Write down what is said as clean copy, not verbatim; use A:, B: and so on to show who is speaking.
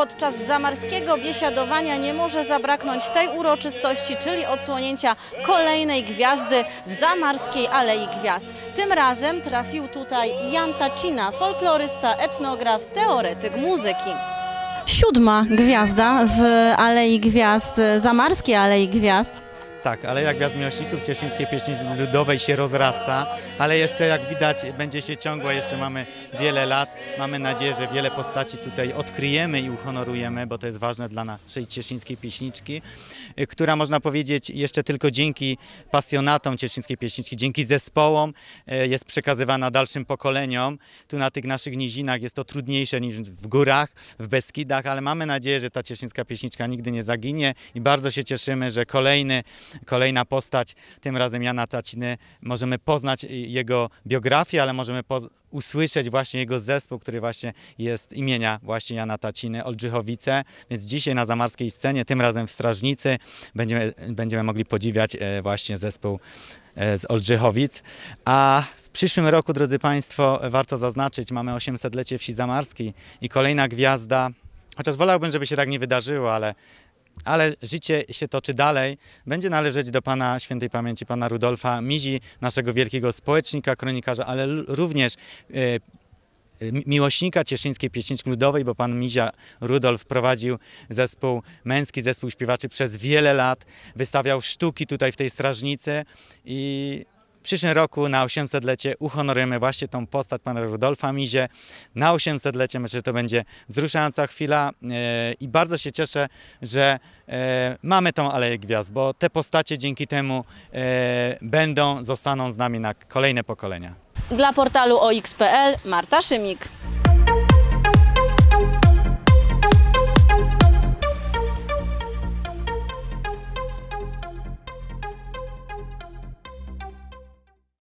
A: podczas zamarskiego biesiadowania nie może zabraknąć tej uroczystości, czyli odsłonięcia kolejnej gwiazdy w Zamarskiej Alei Gwiazd. Tym razem trafił tutaj Jan Tacina, folklorysta, etnograf, teoretyk muzyki. 7. gwiazda w Alei Gwiazd, Zamarskiej Alei Gwiazd.
B: Tak, Aleja Gwiazd Miłośników Cieszyńskiej Pieśni Ludowej się rozrasta, ale jeszcze jak widać będzie się ciągła, jeszcze mamy wiele lat. Mamy nadzieję, że wiele postaci tutaj odkryjemy i uhonorujemy, bo to jest ważne dla naszej cieszyńskiej pieśniczki, która można powiedzieć jeszcze tylko dzięki pasjonatom cieszyńskiej pieśniczki, dzięki zespołom jest przekazywana dalszym pokoleniom. Tu na tych naszych nizinach jest to trudniejsze niż w górach, w Beskidach, ale mamy nadzieję, że ta cieszyńska pieśniczka nigdy nie zaginie i bardzo się cieszymy, że kolejna postać, tym razem Jana Taciny, możemy poznać jego biografię, ale możemy usłyszeć właśnie jego zespół, który właśnie jest imienia właśnie Jana Taciny, Oldrzychowice. Więc dzisiaj na zamarskiej scenie, tym razem w Strażnicy, będziemy mogli podziwiać właśnie zespół z Oldrzychowic. A w przyszłym roku, drodzy Państwo, warto zaznaczyć, mamy 800-lecie wsi zamarskiej i kolejna gwiazda, chociaż wolałbym, żeby się tak nie wydarzyło, ale życie się toczy dalej. Będzie należeć do pana świętej pamięci, pana Rudolfa Mizi, naszego wielkiego społecznika, kronikarza, ale również miłośnika cieszyńskiej pieśniczki ludowej, bo pan Mizia Rudolf prowadził zespół, męski zespół śpiewaczy przez wiele lat, wystawiał sztuki tutaj w tej strażnicy i w przyszłym roku na 800-lecie uhonorujemy właśnie tą postać pana Rudolfa Mizie. Na 800-lecie myślę, że to będzie wzruszająca chwila i bardzo się cieszę, że mamy tą Aleję Gwiazd, bo te postacie dzięki temu zostaną z nami na kolejne pokolenia.
A: Dla portalu OX.pl Marta Szymik.